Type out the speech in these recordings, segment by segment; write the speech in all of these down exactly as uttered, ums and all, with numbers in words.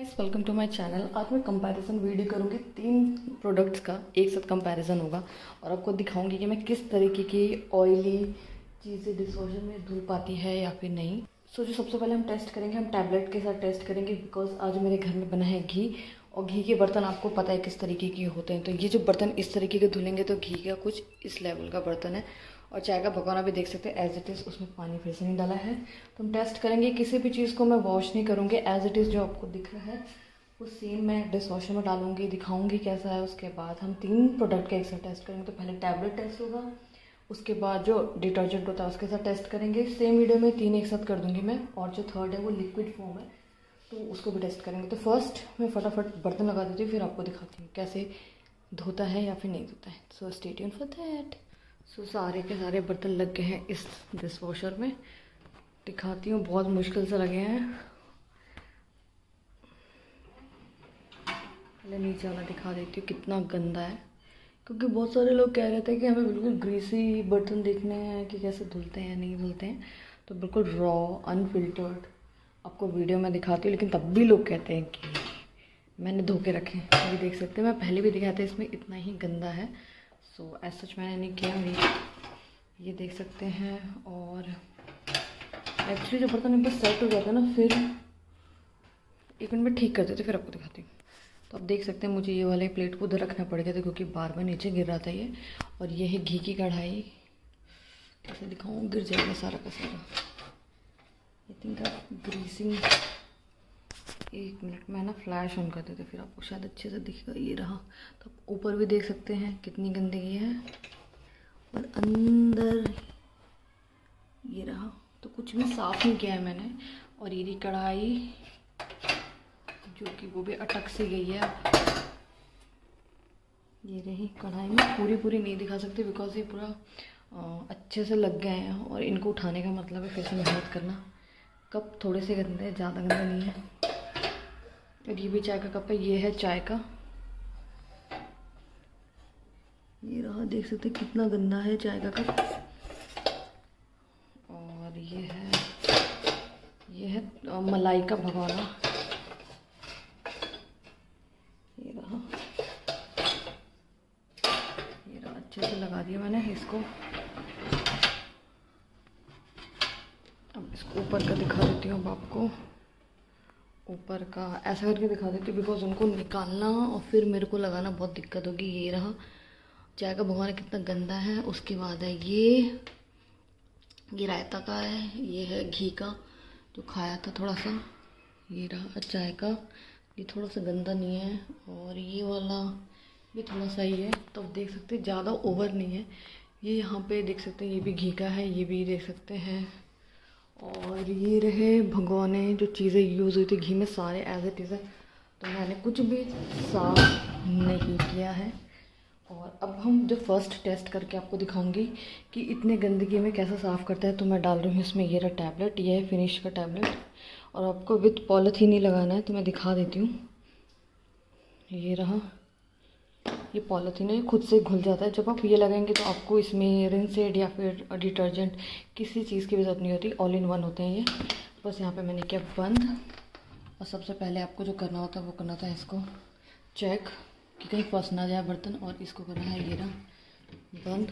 Guys, welcome to my channel. आज मैं comparison video करूंगी। तीन प्रोडक्ट्स का एक साथ कंपैरिजन होगा और आपको दिखाऊंगी कि मैं किस तरीके की ऑयली चीज़ें डिशवॉशर में धुल पाती है या फिर नहीं। सो so, जो सबसे पहले हम टेस्ट करेंगे, हम टैबलेट के साथ टेस्ट करेंगे बिकॉज आज मेरे घर में बना है घी और घी के बर्तन आपको पता है किस तरीके के होते हैं। तो ये जो बर्तन इस तरीके के धुलेंगे तो घी का कुछ इस लेवल का बर्तन है। और चाय का भगोना भी देख सकते हैं एज इट इज़, उसमें पानी फिर से नहीं डाला है। तो हम टेस्ट करेंगे, किसी भी चीज़ को मैं वॉश नहीं करूँगी, एज इट इज़ जो आपको दिख रहा है वो सेम मैं डिश वॉशर में डालूंगी, दिखाऊंगी कैसा है। उसके बाद हम तीन प्रोडक्ट का एक साथ टेस्ट करेंगे। तो पहले टैबलेट टेस्ट होगा, उसके बाद जो डिटर्जेंट होता है उसके साथ टेस्ट करेंगे। सेम वीडियो में तीन एक साथ कर दूंगी मैं। और जो थर्ड है वो लिक्विड फॉर्म है तो उसको भी टेस्ट करेंगे। तो फर्स्ट मैं फटाफट बर्तन लगा देती हूँ, फिर आपको दिखाती हूँ कैसे धोता है या फिर नहीं धोता है। So stay tuned for that. So सारे के सारे बर्तन लग गए हैं इस डिश वॉशर में, दिखाती हूँ। बहुत मुश्किल से लगे हैं। पहले नीचे वाला दिखा देती हूँ कितना गंदा है, क्योंकि बहुत सारे लोग कह रहे थे कि हमें बिल्कुल ग्रीसी बर्तन देखने हैं कि कैसे धुलते हैं या नहीं धुलते हैं। तो बिल्कुल रॉ अनफिल्टर्ड आपको वीडियो में दिखाती हूँ, लेकिन तब भी लोग कहते हैं कि मैंने धो के रखे। अभी देख सकते हैं, मैं पहले भी दिखाते इसमें इतना ही गंदा है। सो एज सच मैंने नहीं किया। ये ये देख सकते हैं। और एक्चुअली जो बर्तन एक बार सेट हो जाता है ना, फिर एक मिनट में ठीक कर देते, फिर आपको दिखाती हूँ। तो आप देख सकते हैं मुझे ये वाले प्लेट को उधर रखना पड़ गया था क्योंकि बार बार नीचे गिर रहा था ये। और ये है घी की कढ़ाई। कैसे दिखाऊँ, गिर जाएगा सारा का सारा। आई थिंक आप ग्रीसिंग, एक मिनट में ना फ्लैश ऑन कर देते फिर आपको शायद अच्छे से दिखेगा। ये रहा। तो आप ऊपर भी देख सकते हैं कितनी गंदगी है और अंदर ये रहा। तो कुछ भी साफ़ नहीं किया है मैंने। और ये कढ़ाई जो कि वो भी अटक सी गई है। ये रही कढ़ाई में, पूरी पूरी नहीं दिखा सकते बिकॉज ये पूरा अच्छे से लग गए हैं और इनको उठाने का मतलब है फिर से मेहनत करना। कप थोड़े से गंदे हैं, ज़्यादा गंदा नहीं है। और ये भी चाय का कप है, ये है चाय का। ये रहा, देख सकते हैं कितना गंदा है चाय का कप। और ये है ये है मलाई का भगोना। ये रहा, ये रहा, अच्छे से लगा दिया मैंने इसको। अब इसको ऊपर का दिखा देती हूँ अब आपको। ऊपर का ऐसा करके दिखा देती हूँ बिकॉज उनको निकालना और फिर मेरे को लगाना बहुत दिक्कत होगी। ये रहा चाय का भगोना, कितना गंदा है। उसके बाद है ये ये रायता का है। ये है घी का जो खाया था थोड़ा सा। ये रहा चाय का, ये थोड़ा सा गंदा नहीं है। और ये वाला भी थोड़ा सा ही है। तो आप देख सकते हैं ज़्यादा ओवर नहीं है। ये यहाँ पे देख सकते हैं, ये भी घी का है, ये भी देख सकते हैं। और ये रहे भगोने, जो चीज़ें यूज़ हुई थी घी में, सारे एज इट इज़ है। तो मैंने कुछ भी साफ नहीं किया है। और अब हम जो फर्स्ट टेस्ट करके आपको दिखाऊंगी कि इतने गंदगी में कैसा साफ़ करता है। तो मैं डाल रही हूँ इसमें ये रहा टैबलेट, ये है फिनिश का टैबलेट। और आपको विथ पॉलीथीन ही लगाना है, तो मैं दिखा देती हूँ। ये रहा, ये पॉलीथीन है, खुद से घुल जाता है। जब आप ये लगाएंगे तो आपको इसमें रिंसेड या फिर डिटर्जेंट किसी चीज़ की भी ज़रूरत नहीं होती, ऑल इन वन होते हैं ये। बस यहाँ पे मैंने किया बंद। और सबसे पहले आपको जो करना होता है वो करना था इसको चेक कि कहीं फंस ना जाए बर्तन। और इसको करना है ये रहा बंद।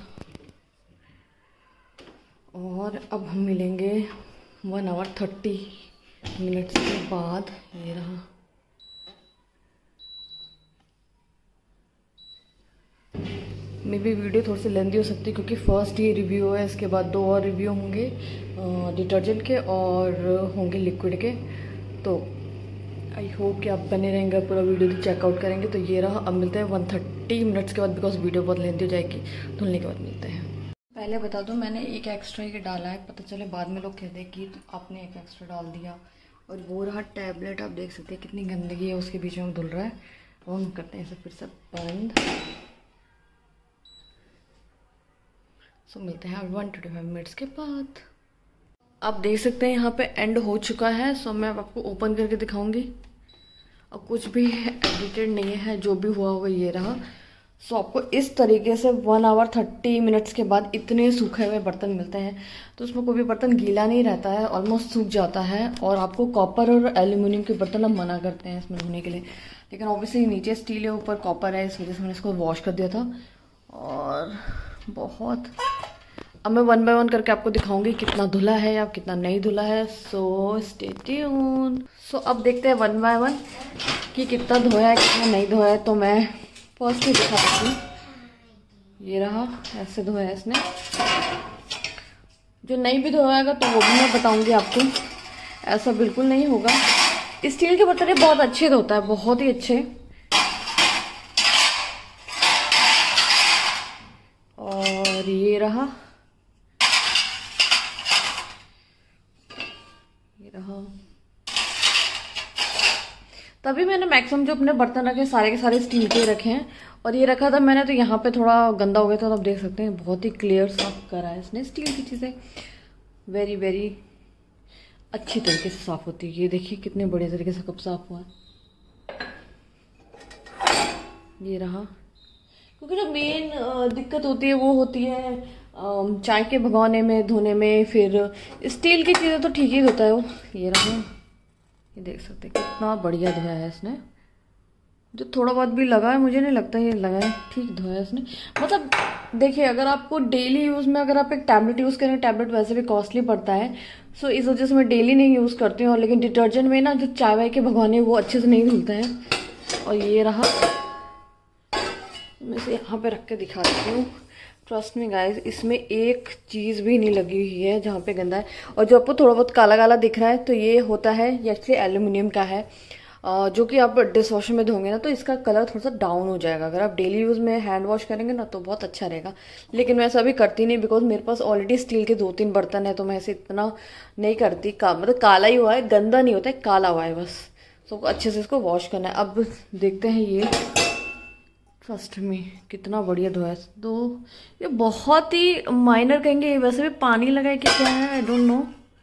और अब हम मिलेंगे वन आवर थर्टी मिनट्स के बाद। ये रहा, मे बी वीडियो थोड़ी सी लेंदी हो सकती है क्योंकि फर्स्ट ये रिव्यू है। इसके बाद दो और रिव्यू होंगे डिटर्जेंट के और होंगे लिक्विड के। तो आई होप कि आप बने रहेंगे, पूरा वीडियो चेकआउट करेंगे। तो ये रहा। अब मिलते हैं वन थर्टी मिनट्स के बाद बिकॉज वीडियो बहुत लेंदी हो जाएगी। धुलने के बाद मिलते हैं। पहले बता दूं, मैंने एक एक्स्ट्रा ही डाला है, पता चले बाद में लोग कहते हैं कि आपने एक एक्स्ट्रा डाल दिया। और वो रहा टैबलेट, आप देख सकते हैं कितनी गंदगी है उसके बीच में धुल रहा है। और हम करते हैं इसे फिर से बंद। सो so, मिलते हैं वन ट्वेंटी फाइव मिनट्स के बाद। आप देख सकते हैं यहाँ पे एंड हो चुका है। सो so, मैं अब आपको ओपन करके दिखाऊंगी। और कुछ भी एडिटेड नहीं है, जो भी हुआ होगा ये रहा। सो आपको इस तरीके से वन आवर थर्टी मिनट्स के बाद इतने सूखे हुए बर्तन मिलते हैं। तो उसमें कोई भी बर्तन गीला नहीं रहता है, ऑलमोस्ट सूख जाता है। और आपको कॉपर और एल्यूमिनियम के बर्तन अब मना करते हैं इसमें धोने के लिए, लेकिन ऑब्वियसली नीचे स्टील है ऊपर कॉपर है, इस वजह से मैंने इसको वॉश कर दिया था। और बहुत अब मैं वन बाय वन करके आपको दिखाऊंगी कितना धुला है या कितना नहीं धुला है। So stay tune. सो अब देखते हैं वन बाय वन कि कितना धोया है कितना नहीं धोया है। तो मैं फर्स्ट ही दिखा देती हूँ। ये रहा, ऐसे धोया है इसने। जो नहीं भी धोएगा तो वो भी मैं बताऊंगी आपको। ऐसा बिल्कुल नहीं होगा। स्टील के बर्तन बहुत अच्छे धोता है, बहुत ही अच्छे। और ये रहा, ये रहा। तभी मैंने मैक्सिमम जो अपने बर्तन रखे सारे के सारे स्टील के रखे हैं। और ये रखा था मैंने तो यहाँ पे थोड़ा गंदा हो गया था, तो आप देख सकते हैं बहुत ही क्लियर साफ करा है इसने। स्टील की चीज़ें वेरी वेरी अच्छी तरीके से साफ होती है। ये देखिए कितने बढ़िया तरीके से कप साफ हुआ है। ये रहा, क्योंकि जो मेन दिक्कत होती है वो होती है चाय के भगोने में धोने में। फिर स्टील की चीज़ें तो ठीक ही धोता है वो। ये रहा, ये देख सकते हैं कितना बढ़िया धोया है इसने। जो थोड़ा बहुत भी लगा है, मुझे नहीं लगता ये लगा है, ठीक धोया है इसने। मतलब देखिए, अगर आपको डेली यूज़ में अगर आप एक टैबलेट यूज़ करें, टैबलेट वैसे भी कॉस्टली पड़ता है, सो इस वजह से मैं डेली नहीं यूज़ करती हूँ। और लेकिन डिटर्जेंट में ना जो चाय वाय के भगवाने वो अच्छे से नहीं धुलते हैं। और ये रहा, मैं इसे यहाँ पे रख के दिखा देती हूँ। ट्रस्ट मी गाइज, इसमें एक चीज़ भी नहीं लगी हुई है जहाँ पे गंदा है। और जो आपको थोड़ा बहुत काला काला दिख रहा है तो ये होता है, ये एक्चुअली एल्यूमिनियम का है, जो कि आप डिश वॉशर में धोंगे ना तो इसका कलर थोड़ा सा डाउन हो जाएगा। अगर आप डेली यूज़ में हैंड वॉश करेंगे ना तो बहुत अच्छा रहेगा। लेकिन मैं ऐसा अभी करती नहीं, बिकॉज मेरे पास ऑलरेडी स्टील के दो तीन बर्तन है, तो मैं ऐसे इतना नहीं करती। का मतलब काला ही हुआ है, गंदा नहीं होता है, काला हुआ है बस। तो अच्छे से इसको वॉश करना है। अब देखते हैं ये, ट्रस्ट मी कितना बढ़िया धोया है। तो ये बहुत ही माइनर कहेंगे, वैसे भी पानी लगाए कि क्या है आई डोंट नो,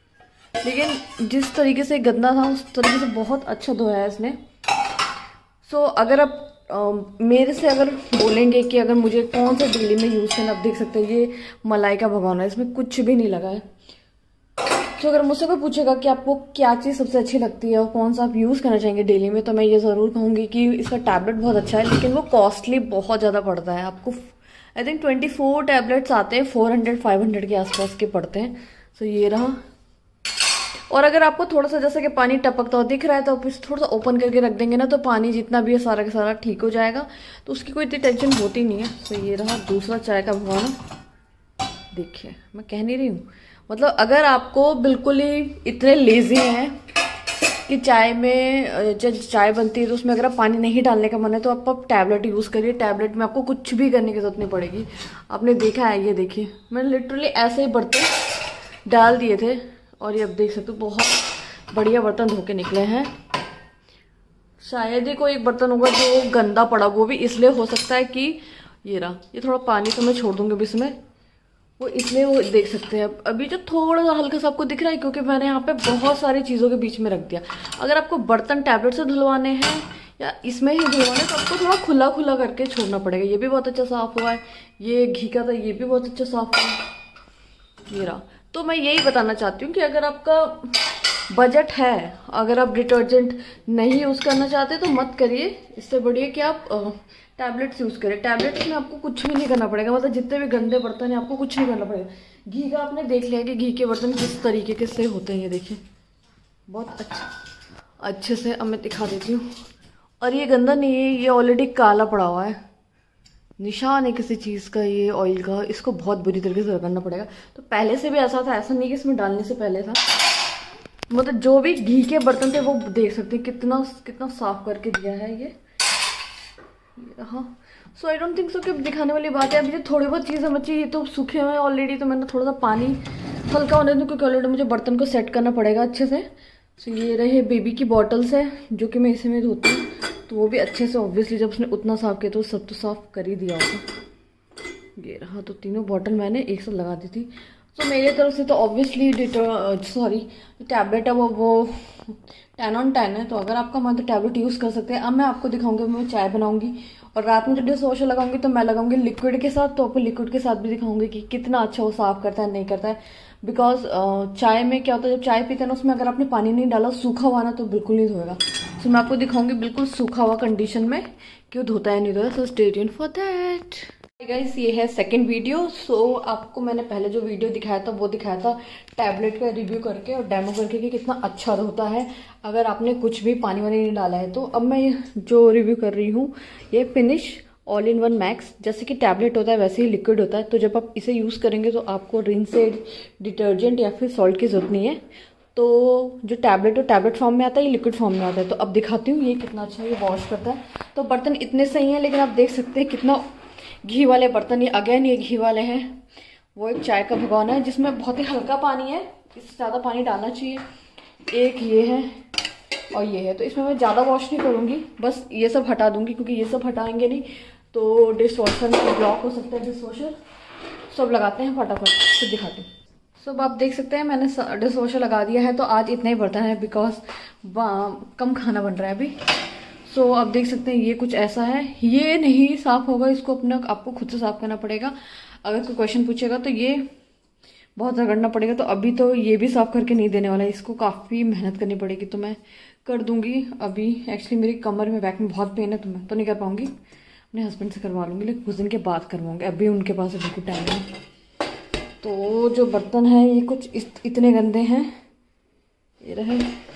लेकिन जिस तरीके से गंदा था उस तरीके से बहुत अच्छा धोया है इसने। सो so, अगर आप आ, मेरे से अगर बोलेंगे कि अगर मुझे कौन सा डेली में यूज़ करना, आप देख सकते हैं ये मलाई का भगोना है, इसमें कुछ भी नहीं लगा है। तो अगर मुझसे कोई पूछेगा कि आपको क्या चीज़ सबसे अच्छी लगती है और कौन सा आप यूज़ करना चाहेंगे डेली में, तो मैं ये ज़रूर कहूँगी कि इसका टैबलेट बहुत अच्छा है, लेकिन वो कॉस्टली बहुत ज़्यादा पड़ता है। आपको I think twenty four tablets आते हैं, फोर हंड्रेड फाइव हंड्रेड के आसपास के पड़ते हैं। सो ये रहा। और अगर आपको थोड़ा सा जैसे कि पानी टपकता हुआ दिख रहा है तो आप इसे थोड़ा सा ओपन करके रख देंगे ना, तो पानी जितना भी है सारा का सारा ठीक हो जाएगा, तो उसकी कोई इतनी टेंशन होती नहीं है। तो ये रहा दूसरा चाय का भगोना। देखिए मैं कह नहीं रही हूँ, मतलब अगर आपको बिल्कुल ही इतने लेजी हैं कि चाय में जब चाय बनती है तो उसमें अगर आप पानी नहीं डालने का मन है तो आप आप टैबलेट यूज़ करिए। टैबलेट में आपको कुछ भी करने की जरूरत नहीं पड़ेगी। आपने देखा है, ये देखिए मैंने लिटरली ऐसे ही बर्तन डाल दिए थे और ये अब देख सकते हो बहुत बढ़िया बर्तन धो के निकले हैं। शायद ही कोई एक बर्तन होगा जो गंदा पड़ा, वो भी इसलिए हो सकता है कि ये रहा, ये थोड़ा पानी तो मैं छोड़ दूंगी अभी इसमें, वो इसलिए वो देख सकते हैं अभी जो थोड़ा सा हल्का सा आपको दिख रहा है, क्योंकि मैंने यहाँ पे बहुत सारी चीज़ों के बीच में रख दिया। अगर आपको बर्तन टैबलेट से धुलवाने हैं या इसमें ही धुलवाने तो आपको थोड़ा खुला खुला करके छोड़ना पड़ेगा। ये भी बहुत अच्छा साफ हुआ है, ये घी का था, ये भी बहुत अच्छा साफ हुआ है। ये रहा। तो मैं यही बताना चाहती हूँ कि अगर आपका बजट है, अगर आप डिटर्जेंट नहीं यूज़ करना चाहते तो मत करिए। इससे बढ़िया कि आप टैबलेट्स यूज़ करें। टैबलेट्स में आपको कुछ भी नहीं करना पड़ेगा, मतलब जितने भी गंदे बर्तन हैं आपको कुछ नहीं करना पड़ेगा। घी का आपने देख लिया कि घी के बर्तन किस तरीके के से होते हैं, ये देखिए बहुत अच्छा अच्छे से। अब मैं दिखा देती हूँ। और ये गंदा नहीं है, ये ऑलरेडी काला पड़ा हुआ है, निशान है किसी चीज़ का, ये ऑयल का। इसको बहुत बुरी तरीके से रगड़ना पड़ेगा। तो पहले से भी ऐसा था, ऐसा नहीं कि इसमें डालने से पहले था। मतलब जो भी घी के बर्तन थे वो देख सकते हैं कितना कितना साफ करके दिया है ये। हाँ, सो आई डोंट थिंक सो कि दिखाने वाली बात है। अभी जो थोड़ी बहुत चीज़ें बची, ये तो सूखे हुए हैं ऑलरेडी, तो मैंने थोड़ा सा पानी हल्का होने दूँ क्योंकि ऑलरेडी मुझे बर्तन को सेट करना पड़ेगा अच्छे से। सो ये रहे बेबी की बॉटल्स है जो कि मैं इसी में धोती हूँ, तो वो भी अच्छे से ऑब्वियसली जब उसने उतना साफ किया तो सब तो साफ कर ही दिया होगा। ये रहा। तो तीनों बॉटल मैंने एक साथ लगा दी थी। तो मेरे तरफ से तो ऑब्वियसली सॉरी टैबलेट है वो वो टेन ऑन टेन है। तो अगर आपका मन तो टैबलेट यूज़ कर सकते हैं। अब मैं आपको दिखाऊंगी, मैं चाय बनाऊंगी और रात में जब डिश वॉशर लगाऊंगी तो मैं लगाऊंगी लिक्विड के साथ। तो आपको लिक्विड के साथ भी दिखाऊंगी कि कितना अच्छा वो साफ करता है नहीं करता है। बिकॉज चाय में क्या होता है, जब चाय पीते हैं ना उसमें अगर आपने पानी नहीं डाला सूखा हुआ ना तो बिल्कुल नहीं धोएगा। सो मैं आपको दिखाऊंगी बिल्कुल सूखा हुआ कंडीशन में कि वो धोता है नहीं धोता। So stay tuned for that. Guys ये है सेकंड वीडियो। सो so, आपको मैंने पहले जो वीडियो दिखाया था वो दिखाया था टैबलेट का रिव्यू करके और डेमो करके कि कितना अच्छा होता है अगर आपने कुछ भी पानी वानी नहीं डाला है। तो अब मैं जो रिव्यू कर रही हूँ ये Finish all in one Max. जैसे कि टैबलेट होता है वैसे ही लिक्विड होता है। तो जब आप इसे यूज़ करेंगे तो आपको रिंसेड डिटर्जेंट या फिर सॉल्ट की जरूरत नहीं है। तो जो टैबलेट है टैबलेट फॉर्म में आता है, ये लिक्विड फॉर्म में आता है। तो अब दिखाती हूँ ये कितना अच्छा ये वॉश करता है। तो बर्तन इतने सही हैं, लेकिन आप देख सकते हैं कितना घी वाले बर्तन। ये अगेन ये घी वाले हैं। वो एक चाय का भगोना है जिसमें बहुत ही हल्का पानी है, इससे ज़्यादा पानी डालना चाहिए। एक ये है और ये है। तो इसमें मैं ज़्यादा वॉश नहीं करूँगी, बस ये सब हटा दूंगी क्योंकि ये सब हटाएंगे नहीं तो डिश वॉशर में ब्लॉक हो सकता है। डिश वॉशर सब लगाते हैं फटाफट, फिर दिखाती हूँ। सब आप देख सकते हैं मैंने डिश वॉशर लगा दिया है। तो आज इतना ही बर्तन है बिकॉज कम खाना बन रहा है अभी। सो so, आप देख सकते हैं ये कुछ ऐसा है। ये नहीं साफ होगा, इसको अपना आपको खुद से साफ करना पड़ेगा। अगर कोई क्वेश्चन पूछेगा तो ये बहुत रगड़ना पड़ेगा। तो अभी तो ये भी साफ करके नहीं देने वाला है, इसको काफ़ी मेहनत करनी पड़ेगी। तो मैं कर दूंगी अभी। एक्चुअली मेरी कमर में बैक में बहुत पेन है तो मैं तो नहीं कर पाऊंगी, अपने हस्बैंड से करवा लूँगी, लेकिन कुछ दिन के बाद करवाऊँगी। अभी उनके पास बिल्कुल टाइम नहीं। तो जो बर्तन है ये कुछ इस, इतने गंदे हैं। ये रहे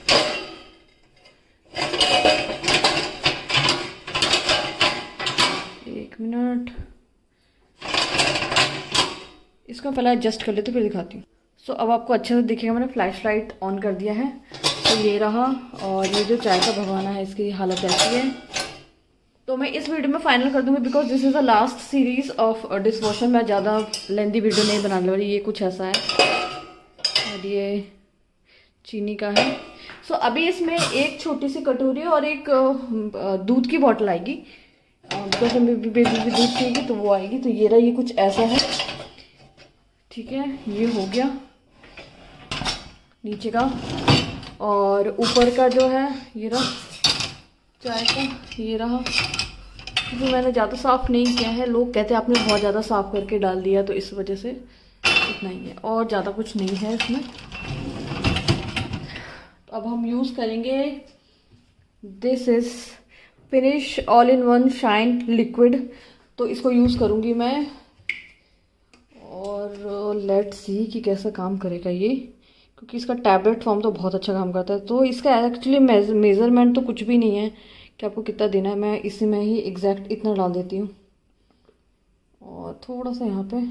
एक मिनट, इसको पहले एडजस्ट कर लेते फिर दिखाती हूँ। सो so, अब आपको अच्छे से दिखेगा। मैंने फ्लैश लाइट ऑन कर दिया है। तो ये रहा। और ये जो चाय का भगवाना है इसकी हालत ऐसी है। तो मैं इस वीडियो में फाइनल कर दूंगी because this is the last series of dish washer. मैं ज़्यादा लेंथी वीडियो नहीं बनाने वाली। ये कुछ ऐसा है और ये चीनी का है। सो so, अभी इसमें एक छोटी सी कटोरी और एक दूध की बॉटल आएगी बिकॉज हमें बेबी भी दूध चाहिए तो वो आएगी। तो ये रहा, ये कुछ ऐसा है। ठीक है, ये हो गया नीचे का। और ऊपर का जो है ये रहा चाय का, ये रहा। क्योंकि मैंने ज़्यादा साफ़ नहीं किया है, लोग कहते हैं आपने बहुत ज़्यादा साफ़ करके डाल दिया, तो इस वजह से इतना ही है और ज़्यादा कुछ नहीं है इसमें। तो अब हम यूज़ करेंगे this is Finish all in one shine liquid. तो इसको यूज़ करूँगी मैं और लेट्स सी कि कैसा काम करेगा ये, क्योंकि इसका टैबलेट फॉर्म तो बहुत अच्छा काम करता है। तो इसका एक्चुअली मेज़रमेंट तो कुछ भी नहीं है कि आपको कितना देना है। मैं इसी में ही एग्जैक्ट इतना डाल देती हूँ और थोड़ा सा यहाँ पे।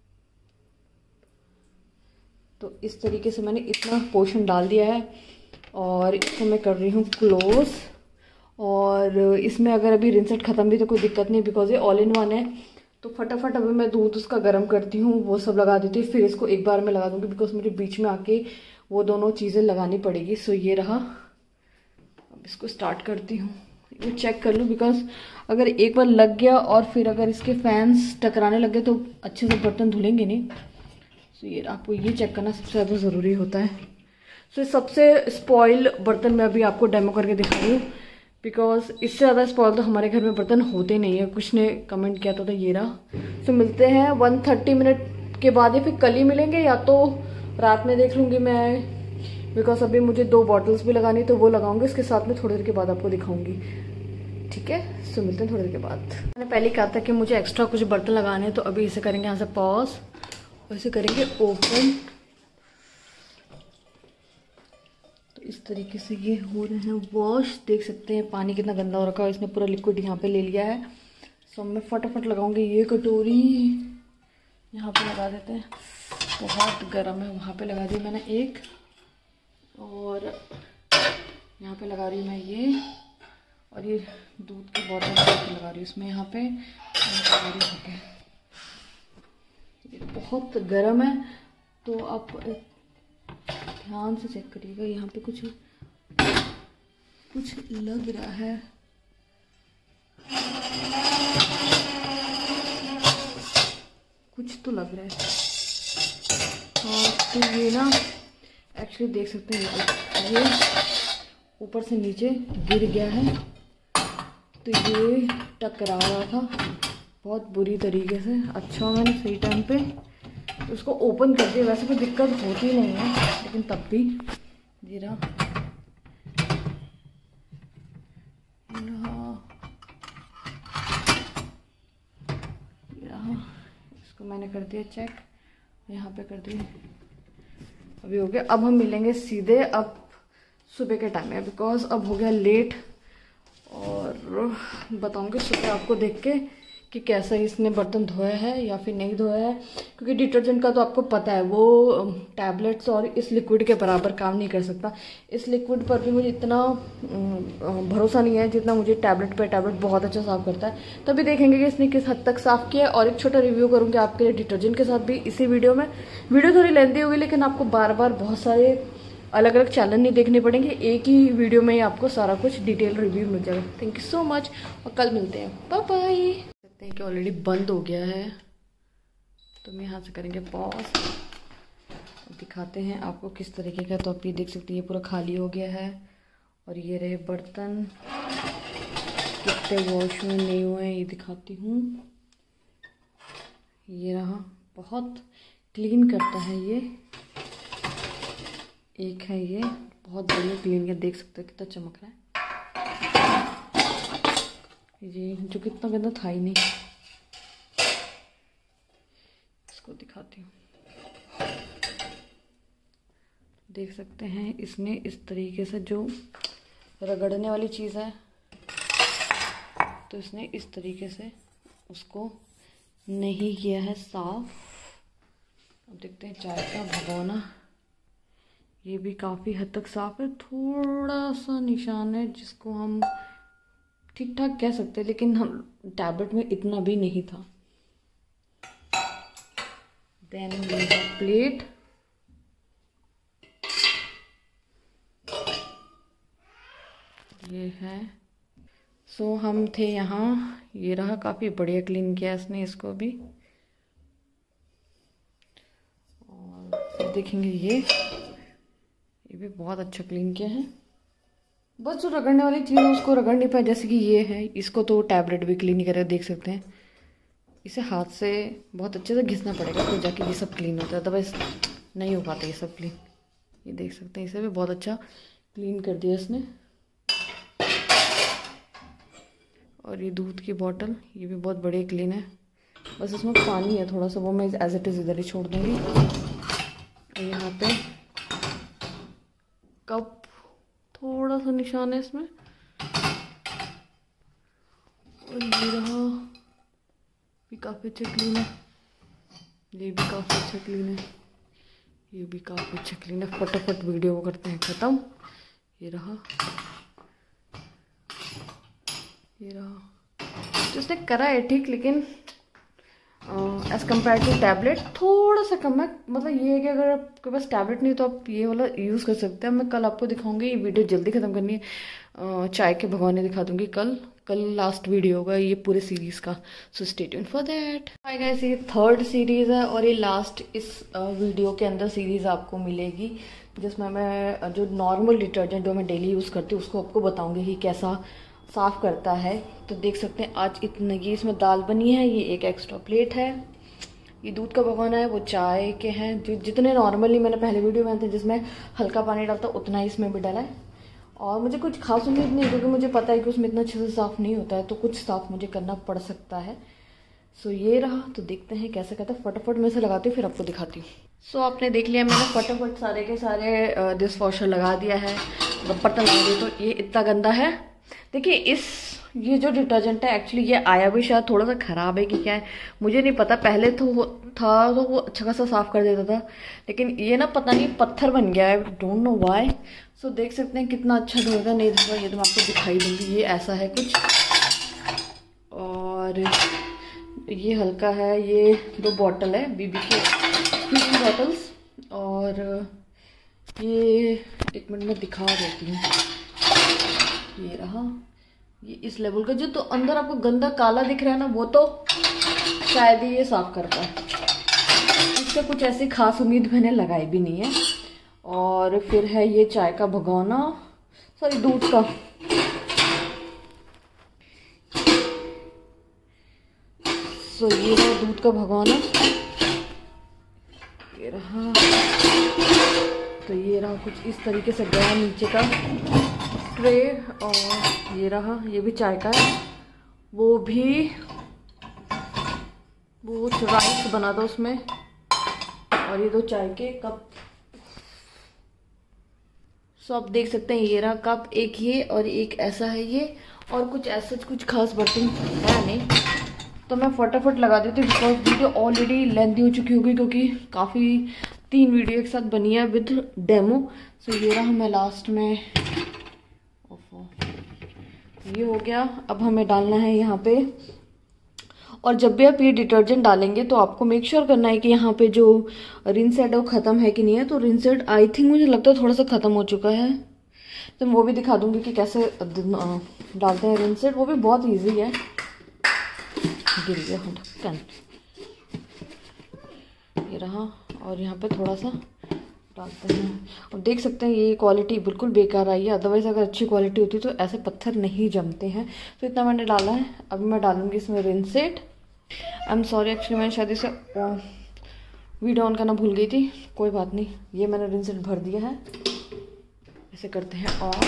तो इस तरीके से मैंने इतना पोर्शन डाल दिया है और इसको मैं कर रही हूँ क्लोज। और इसमें अगर अभी रिंसेट ख़त्म भी तो कोई दिक्कत नहीं बिकॉज ये ऑल इन वन है। तो फटाफट अभी मैं दूध उसका गर्म करती हूँ, वो सब लगा देती हूँ, फिर इसको एक बार में लगा दूँगी बिकॉज मुझे बीच में आके वो दोनों चीज़ें लगानी पड़ेगी। सो ये रहा। अब इसको स्टार्ट करती हूँ। ये चेक कर लूँ बिकॉज अगर एक बार लग गया और फिर अगर इसके फैंस टकराने लग गए तो अच्छे से बर्तन धुलेंगे नहीं। सो ये आपको ये चेक करना सबसे ज़्यादा ज़रूरी होता है। सो सबसे स्पॉइल बर्तन मैं अभी आपको डेमो करके दिखा रही हूँ बिकॉज इससे ज़्यादा स्पॉइल तो हमारे घर में बर्तन होते नहीं है। कुछ ने कमेंट किया था तो ये रहा। तो मिलते हैं वन थर्टी मिनट के बाद या फिर कल ही मिलेंगे या तो रात में देख लूँगी मैं बिकॉज अभी मुझे दो बॉटल्स भी लगानी तो वो लगाऊंगी इसके साथ में, थोड़ी देर के बाद आपको दिखाऊंगी। ठीक है, सो मिलते हैं थोड़ी देर के बाद। मैंने पहले कहा था कि मुझे एक्स्ट्रा कुछ बर्तन लगाने हैं तो अभी इसे करेंगे यहाँ से पॉज और इसे करेंगे ओपन। तो इस तरीके से ये हो रहे हैं वॉश। देख सकते हैं पानी कितना गंदा हो रखा है, इसने पूरा लिक्विड यहाँ पे ले लिया है। सो मैं फटाफट लगाऊंगी। ये कटोरी यहाँ पे लगा देते हैं, बहुत गर्म है। वहाँ पे लगा दी मैंने एक और यहाँ पे लगा रही हूँ मैं ये, और ये दूध की बोतल लगा रही हूँ इसमें यहाँ पे, लगा रही यहाँ पे। ये बहुत गर्म है तो आप ध्यान से चेक करिएगा। यहाँ पे कुछ कुछ लग रहा है, कुछ तो लग रहा है। तो ये ना एक्चुअली देख सकते हैं ये ऊपर से नीचे गिर गया है, तो ये टकरा रहा था बहुत बुरी तरीके से। अच्छा मैंने सही टाइम पे उसको ओपन कर दिया। वैसे कोई दिक्कत होती नहीं है, लेकिन तब भी ये रहा ये रहा इसको मैंने कर दिया चेक, यहाँ पे कर दिया, अभी हो गया। अब हम मिलेंगे सीधे अब सुबह के टाइम में, बिकॉज अब हो गया लेट, और बताऊंगी सुबह आपको देख के कि कैसा इसने बर्तन धोया है या फिर नहीं धोया है, क्योंकि डिटर्जेंट का तो आपको पता है वो टैबलेट्स और इस लिक्विड के बराबर काम नहीं कर सकता। इस लिक्विड पर भी मुझे इतना भरोसा नहीं है जितना मुझे टैबलेट पर टैबलेट बहुत अच्छा साफ़ करता है। तभी देखेंगे कि इसने किस हद तक साफ़ किया है, और एक छोटा रिव्यू करूँगी आपके लिए डिटर्जेंट के साथ भी इसी वीडियो में। वीडियो थोड़ी लेंथी होगी, लेकिन आपको बार बार बहुत सारे अलग अलग चैनल नहीं देखने पड़ेंगे, एक ही वीडियो में ही आपको सारा कुछ डिटेल रिव्यू मिल जाएगा। थैंक यू सो मच, और कल मिलते हैं, बाय बाय। देखते हैं कि ऑलरेडी बंद हो गया है, तो मैं यहाँ से करेंगे पॉज, दिखाते हैं आपको किस तरीके का। तो आप ये देख सकते हैं ये पूरा खाली हो गया है, और ये रहे बर्तन कितने वॉश में नहीं हुए हैं ये दिखाती हूँ। ये रहा, बहुत क्लीन करता है ये, एक है ये बहुत बढ़िया क्लीन है, देख सकते हो कितना चमक रहा है ये, जो कितना गंदा था ही नहीं। इसको दिखाती हूँ, देख सकते हैं इसने इस तरीके से जो रगड़ने वाली चीज़ है, तो इसने इस तरीके से उसको नहीं किया है साफ। अब देखते हैं चाय का भगोना, ये भी काफ़ी हद तक साफ है, थोड़ा सा निशान है जिसको हम ठीक ठाक कह सकते हैं, लेकिन हम टैबलेट में इतना भी नहीं था। देन ये है प्लेट, ये है। सो so, हम थे यहाँ, ये रहा, काफ़ी बढ़िया क्लीन किया इसने इसको भी। और फिर देखेंगे ये ये भी बहुत अच्छा क्लीन किया है। बस जो रगड़ने वाली चीज़ है उसको रगड़ नहीं पाया, जैसे कि ये है, इसको तो टैबलेट भी क्लीन करेगा, देख सकते हैं। इसे हाथ से बहुत अच्छे से घिसना पड़ेगा तो जाके ये सब क्लीन होता है, अदरवाइज नहीं हो पाता ये सब क्लीन। ये देख सकते हैं, इसे भी बहुत अच्छा क्लीन कर दिया इसने। और ये दूध की बॉटल, ये भी बहुत बढ़िया क्लीन है, बस इसमें पानी है थोड़ा सा, वो मैं एज इट इज़ इधर ही छोड़ दूँगी। और यहाँ पे कप थोड़ा सा निशान है इसमें, और ये रहा भी काफ़ी अच्छा क्लीन है, ये भी काफ़ी अच्छा क्लीन है, ये भी काफ़ी अच्छा क्लीन है। फटाफट वीडियो को करते हैं ख़त्म। ये रहा, ये रहा, तो उसने करा है ठीक, लेकिन एज़ कम्पेयर टू टैबलेट थोड़ा सा कम है। मतलब ये है कि अगर आपके पास टैबलेट नहीं तो आप ये वाला यूज़ कर सकते हैं। मैं कल आपको दिखाऊंगी, ये वीडियो जल्दी ख़त्म करनी है, चाय के भगवाने दिखा दूंगी कल। कल लास्ट वीडियो होगा ये पूरे सीरीज़ का, so stay tuned for that. Hi guys, ये थर्ड सीरीज़ है और ये लास्ट इस वीडियो के अंदर सीरीज़ आपको मिलेगी, जिसमें मैं जो नॉर्मल डिटर्जेंट जो मैं डेली यूज़ करती हूँ उसको आपको बताऊँगी कि कैसा साफ़ करता है। तो देख सकते हैं आज इतनी ये इसमें दाल बनी है, ये एक एक्स्ट्रा प्लेट है, ये दूध का भगोना है, वो चाय के हैं जो जितने नॉर्मली मैंने पहले वीडियो में थे जिसमें हल्का पानी डालता उतना ही इसमें भी डाला है। और मुझे कुछ खास उम्मीद नहीं, क्योंकि मुझे पता है कि उसमें इतना अच्छे से साफ़ नहीं होता है, तो कुछ साफ़ मुझे करना पड़ सकता है। सो ये रहा, तो देखते हैं कैसे करता है। फटाफट में से लगाती हूँ फिर आपको दिखाती हूँ। सो आपने देख लिया, मैंने फटाफट सारे के सारे डिश वॉशर लगा दिया है, बर्तन लगा दिए। तो ये इतना गंदा है, देखिए इस ये जो डिटर्जेंट है एक्चुअली ये आया भी शायद थोड़ा सा ख़राब है कि क्या है मुझे नहीं पता। पहले तो वो था तो वो अच्छा खासा साफ़ कर देता था, लेकिन ये ना पता नहीं पत्थर बन गया है, डोंट नो व्हाई। सो देख सकते हैं कितना अच्छा धोएगा, नहीं धोएगा ये तो मैं आपको दिखाई दूँगी। ये ऐसा है कुछ, और ये हल्का है, ये दो बॉटल है बीबी के तीन बॉटल्स, और ये एक मिनट में दिखा देती हूँ। ये रहा, ये इस लेवल का, जो तो अंदर आपको गंदा काला दिख रहा है ना वो तो शायद ही ये साफ करता है। इससे कुछ ऐसी खास उम्मीद मैंने लगाई भी नहीं है। और फिर है ये चाय का भगोना, सॉरी दूध का। सो ये है दूध का भगोना, ये रहा। तो ये रहा कुछ इस तरीके से गया नीचे का ट्रे। और ये रहा, ये भी चाय का है, वो भी वो राइस बना था उसमें। और ये दो चाय के कप। सो आप देख सकते हैं ये रहा कप, एक ये और एक ऐसा है ये। और कुछ ऐसा कुछ खास बर्तन है नहीं, तो मैं फटाफट लगा देती हूँ बिकॉज वीडियो ऑलरेडी लेंथी हो चुकी होगी, क्योंकि काफ़ी तीन वीडियो एक साथ बनी है विद डेमो। सो ये रहा मैं लास्ट में, ये हो गया। अब हमें डालना है यहाँ पे, और जब भी आप ये डिटर्जेंट डालेंगे तो आपको मेक श्योर करना है कि यहाँ पे जो रिंसेट है वो ख़त्म है कि नहीं है। तो रिंसेट आई थिंक मुझे लगता है थोड़ा सा ख़त्म हो चुका है, तो मैं वो भी दिखा दूँगी कि कैसे डालते हैं रिंसेट। वो भी बहुत ईजी है। गिर गया ढक्कन, ये रहा। और यहाँ पे थोड़ा सा डालते हैं, और देख सकते हैं ये क्वालिटी बिल्कुल बेकार आई है। अदरवाइज़ अगर अच्छी क्वालिटी होती तो ऐसे पत्थर नहीं जमते हैं। तो इतना मैंने डाला है। अब मैं डालूंगी इसमें rinse aid. I am sorry, actually मैंने शायद इसे वीडियो ऑन करना भूल गई थी, कोई बात नहीं। ये मैंने रिंसेट भर दिया है। ऐसे करते हैं और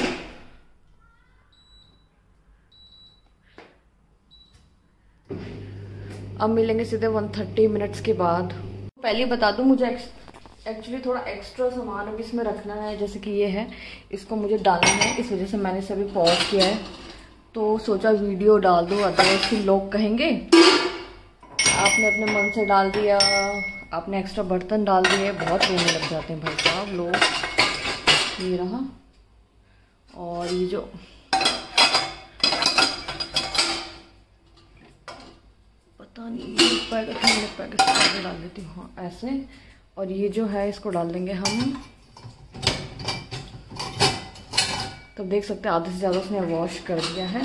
अब मिलेंगे सीधे वन थर्टी मिनट्स के बाद। पहले बता दूं, मुझे एक्चुअली थोड़ा एक्स्ट्रा सामान अभी इसमें रखना है, जैसे कि ये है, इसको मुझे डालना है। इस वजह से मैंने इसे अभी पॉज किया है। तो सोचा वीडियो डाल दो, अदरवाइज फिर लोग कहेंगे आपने अपने मन से डाल दिया, आपने एक्स्ट्रा बर्तन डाल दिए। बहुत रोने लग जाते हैं भाई साहब लोग। ये रहा। और ये जो पता नहीं पैकेट पैकेट डाल देती हूँ, हाँ ऐसे। और ये जो है इसको डाल देंगे हम। तब देख सकते हैं आधे से ज़्यादा उसने वॉश कर दिया है।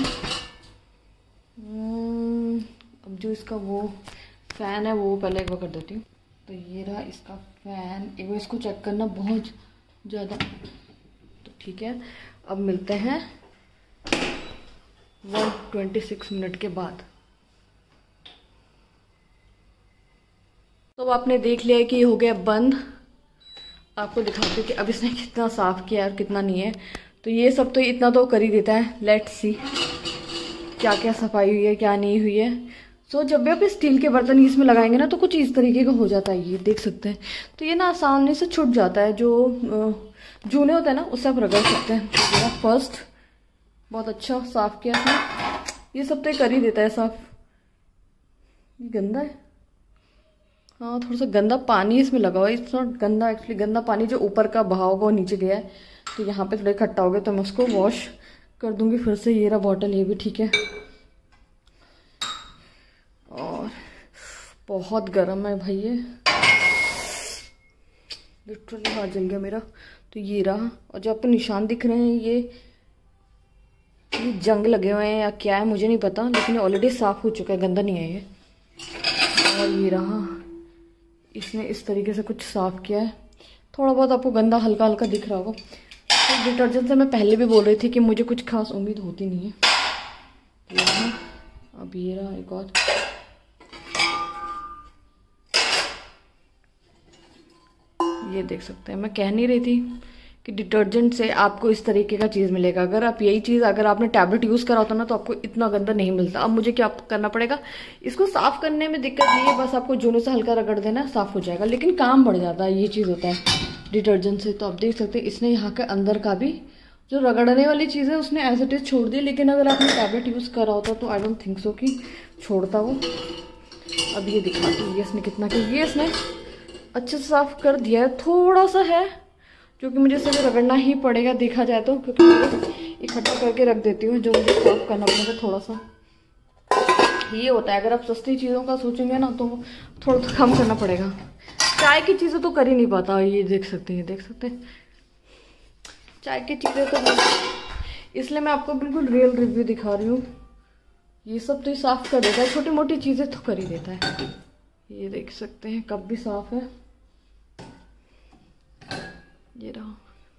अब जो इसका वो फ़ैन है वो पहले एक बार कर देती हूँ। तो ये रहा इसका फ़ैन। एक बार इसको चेक करना, बहुत ज़्यादा तो ठीक है। अब मिलते हैं वन ट्वेंटी सिक्स मिनट के बाद। तो आपने देख लिया कि ये हो गया बंद। आपको दिखाते हैं कि अब इसने कितना साफ़ किया है और कितना नहीं है। तो ये सब तो इतना तो कर ही देता है। लेट्स सी क्या क्या सफाई हुई है, क्या नहीं हुई है। सो so, जब भी आप स्टील के बर्तन इसमें लगाएंगे ना तो कुछ इस तरीके का हो जाता है। ये देख सकते हैं। तो ये ना आसानी से छूट जाता है। जो जूने होते हैं ना उससे आप रगड़ सकते हैं। तो फर्स्ट बहुत अच्छा साफ़ किया इसने। ये सब तो कर ही देता है साफ़। ये गंदा है, हाँ थोड़ा सा गंदा पानी इसमें लगा हुआ है। इट्स नॉट गंदा, एक्चुअली गंदा पानी जो ऊपर का बहाव होगा वो नीचे गया है। तो यहाँ पे थोड़ा इकट्ठा हो गया, तो मैं उसको वॉश कर दूंगी फिर से। ये रहा बॉटल, ये भी ठीक है। और बहुत गर्म है भाई, ये लिटरली हाथ जल गया मेरा। तो ये रहा। और जो आपको निशान दिख रहे हैं ये ये जंग लगे हुए हैं या क्या है मुझे नहीं पता, लेकिन ये ऑलरेडी साफ़ हो चुका है, गंदा नहीं है ये। और ये रहा, इसने इस तरीके से कुछ साफ़ किया है। थोड़ा बहुत आपको गंदा हल्का हल्का दिख रहा होगा। तो डिटर्जेंट से मैं पहले भी बोल रही थी कि मुझे कुछ खास उम्मीद होती नहीं है। ये रहा, अब ये रहा एक और। ये देख सकते हैं, मैं कह नहीं रही थी कि डिटर्जेंट से आपको इस तरीके का चीज़ मिलेगा। अगर आप यही चीज़ अगर आपने टैबलेट यूज़ करा होता ना तो आपको इतना गंदा नहीं मिलता। अब मुझे क्या करना पड़ेगा, इसको साफ़ करने में दिक्कत नहीं है, बस आपको जूनों से हल्का रगड़ देना, साफ़ हो जाएगा। लेकिन काम बढ़ जाता है, ये चीज़ होता है डिटर्जेंट से। तो आप देख सकते हैं इसने यहाँ के अंदर का भी जो रगड़ने वाली चीज़ है उसने एज इट इज़ छोड़ दी। लेकिन अगर आपने टैबलेट यूज़ करा होता तो आई डोंट थिंक सो कि छोड़ता वो। अब ये दिखाती हूँ ये इसने कितना किया। ये इसने अच्छे से साफ़ कर दिया है। थोड़ा सा है जो कि मुझे इसे रगड़ना ही पड़ेगा देखा जाए तो, क्योंकि मैं इकट्ठा करके रख देती हूँ जो मुझे साफ़ करना पड़ेगा थोड़ा सा। ये होता है, अगर आप सस्ती चीज़ों का सोचेंगे ना तो थोड़ा सा कम करना पड़ेगा। चाय की चीज़ें तो कर ही नहीं पाता। ये देख सकते हैं, देख सकते हैं चाय की चीज़ें तो, इसलिए मैं आपको बिल्कुल रियल रिव्यू दिखा रही हूँ। ये सब तो ये साफ़ कर देता है, छोटी मोटी चीज़ें तो कर ही देता है। ये देख सकते हैं कप भी साफ़ है। ये रहा,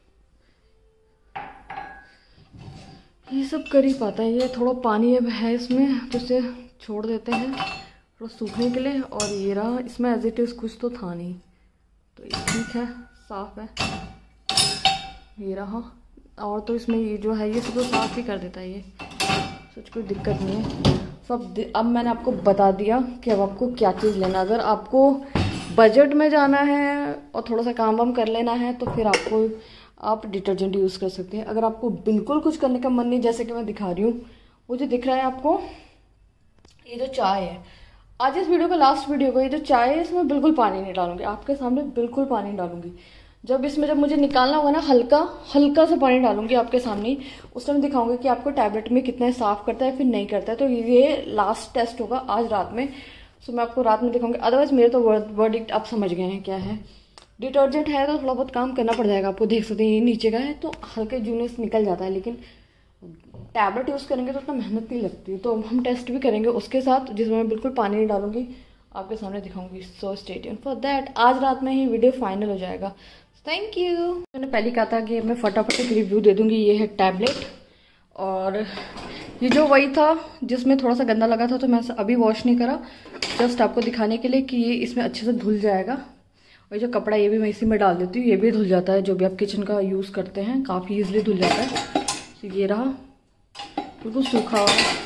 ये सब कर ही पाता है। ये थोड़ा पानी अब है इसमें तो इसे छोड़ देते हैं थोड़ा सूखने के लिए। और ये रहा, इसमें एज इट इज़ कुछ तो था नहीं, तो ये ठीक है, साफ़ है। ये रहा, और तो इसमें ये जो है ये सब तो साफ़ ही कर देता है, ये सच कोई दिक्कत नहीं है सब। अब मैंने आपको बता दिया कि अब आपको क्या चीज़ लेना। अगर आपको बजट में जाना है और थोड़ा सा काम वाम कर लेना है तो फिर आपको आप डिटर्जेंट यूज़ कर सकते हैं। अगर आपको बिल्कुल कुछ करने का मन नहीं, जैसे कि मैं दिखा रही हूँ, वो जो दिख रहा है आपको, ये जो चाय है, आज इस वीडियो का लास्ट वीडियो को, ये जो चाय है इसमें बिल्कुल पानी नहीं डालूंगी, आपके सामने बिल्कुल पानी डालूंगी। जब इसमें जब मुझे निकालना होगा ना, हल्का हल्का सा पानी डालूंगी आपके सामने, उस टाइम दिखाऊंगी कि आपको टैबलेट में कितना साफ करता है फिर नहीं करता है। तो ये लास्ट टेस्ट होगा आज रात में, सो मैं आपको रात में दिखाऊंगी। अदरवाइज मेरे तो वर्डिक्ट आप समझ गए हैं क्या है। डिटर्जेंट है तो थोड़ा बहुत काम करना पड़ जाएगा आपको, देख सकते हैं ये नीचे का है तो हल्के जूनेस निकल जाता है, लेकिन टैबलेट यूज़ करेंगे तो उतना मेहनत नहीं लगती। तो हम टेस्ट भी करेंगे उसके साथ, जिसमें मैं बिल्कुल पानी नहीं डालूंगी, आपके सामने दिखाऊंगी। So stay tuned for that. आज रात में ही वीडियो फाइनल हो जाएगा। Thank you. मैंने पहले कहा था कि मैं फटाफट एक रिव्यू दे दूंगी। ये है टैबलेट, और ये जो वही था जिसमें थोड़ा सा गंदा लगा था तो मैं अभी वॉश नहीं करा, जस्ट आपको दिखाने के लिए कि ये इसमें अच्छे से धुल जाएगा। और ये जो कपड़ा ये भी मैं इसी में डाल देती हूँ, ये भी धुल जाता है, जो भी आप किचन का यूज़ करते हैं काफ़ी ईजिली धुल जाता है। तो ये रहा बिल्कुल सूखा,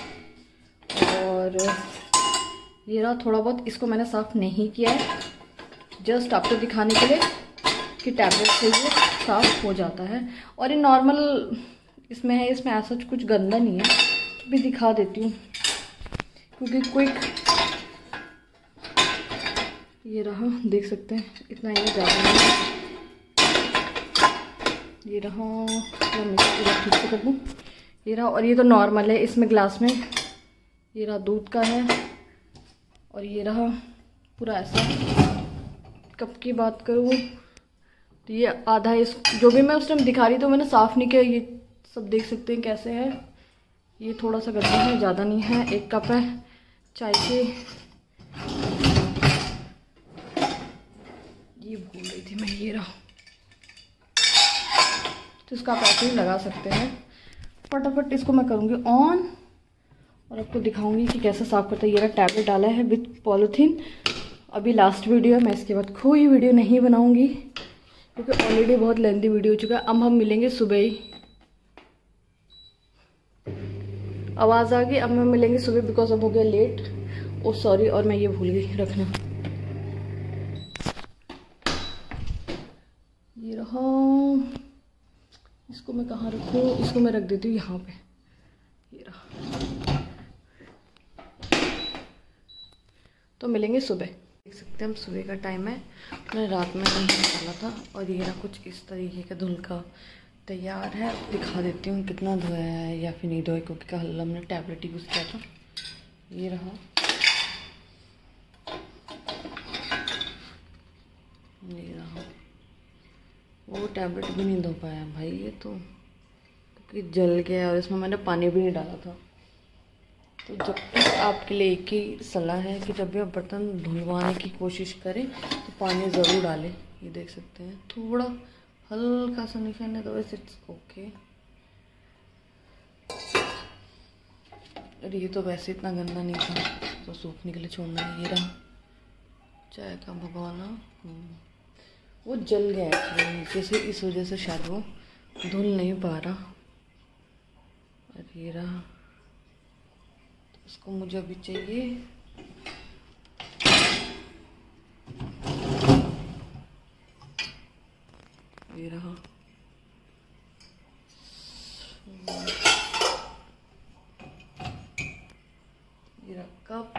और ये रहा थोड़ा बहुत, इसको मैंने साफ़ नहीं किया है, जस्ट आपको दिखाने के लिए कि टैबलेट से ये साफ़ हो जाता है। और ये नॉर्मल इसमें है, इसमें ऐसा कुछ गंदा नहीं है, तो भी दिखा देती हूँ क्योंकि क्विक। ये रहा, देख सकते हैं इतना ये ज़्यादा नहीं है। ये रहा, मैं मिक्स ठीक से कर दूँ। ये रहा, और ये तो नॉर्मल है, इसमें ग्लास में ये रहा दूध का है। और ये रहा पूरा ऐसा। कप की बात करूँ तो ये आधा, इस जो भी मैं उस टाइम दिखा रही तो मैंने साफ़ नहीं किया, ये सब देख सकते हैं कैसे है। ये थोड़ा सा गंदा है, ज़्यादा नहीं है। एक कप है चाय के, ये भूल रही थी मैं। ये रहा, तो इसका आप ऐसे ही लगा सकते हैं। फटाफट इसको मैं करूँगी ऑन और आपको दिखाऊंगी कि कैसे साफ़ करता है। ये रहा, टैबलेट डाला है विथ पॉलीथीन। अभी लास्ट वीडियो है, मैं इसके बाद कोई वीडियो नहीं बनाऊंगी क्योंकि ऑलरेडी बहुत लेंथी वीडियो हो चुका है। अब हम मिलेंगे सुबह ही। आवाज़ आ गई, अब हम मिलेंगे सुबह बिकॉज अब हो गया लेट। ओ सॉरी, और मैं ये भूल गई रखना। ये रहा, इसको मैं कहाँ रखूँ, इसको मैं रख देती हूँ यहाँ पे। ये रहा, तो मिलेंगे सुबह। देख सकते हैं हम सुबह का टाइम है, मैंने रात में नहीं निकाला था। और ये रहा कुछ इस तरीके का धुल का तैयार है। दिखा देती हूँ कितना धोया है या फिर नहीं धोया, क्योंकि कल हमने टैबलेट यूज़ किया था। ये रहा, ये रहा, वो टैबलेट भी नहीं धो पाया भाई ये तो, क्योंकि जल गया और इसमें मैंने पानी भी नहीं डाला था। तो जब तक आपके लिए एक ही सलाह है कि जब भी आप बर्तन धुलवाने की कोशिश करें तो पानी ज़रूर डालें। ये देख सकते हैं थोड़ा हल्का सा निशान है, तो वैसे इट्स ओके। और ये तो वैसे इतना गंदा नहीं था, तो सूखने के लिए छोड़ना है। ये रहा चाय का भगवाना, वो जल गया एक्चुअली नीचे से, इस वजह से शायद वो धुल नहीं पा रहा। और ये रहा, तो इसको मुझे अभी चाहिए ये रहा। ये रहा कप,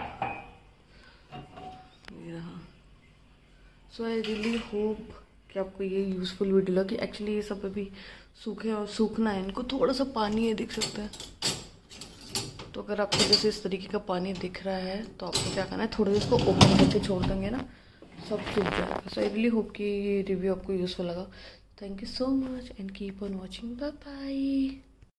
ये रहा। सो आई रियली होप कि आपको ये यूज़फुल वीडियो लगी। एक्चुअली ये सब अभी सूखे और सूखना है, इनको थोड़ा सा पानी है, देख सकते हैं। तो अगर आपको जैसे इस तरीके का पानी दिख रहा है तो आपको क्या करना है, थोड़ा इसको ओपन करके छोड़ देंगे ना, सब सूख जाएगा। सो आई रियली होप कि ये रिव्यू आपको यूज़फुल लगा। Thank you so much and keep on watching, bye bye.